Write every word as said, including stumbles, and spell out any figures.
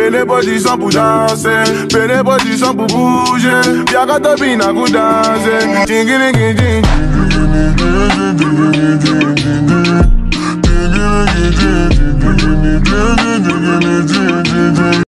Fais les positions pour danser, fais les positions pour bouger. Y'a qu'à te bien à vous danser. Ting, ting, ting, ting.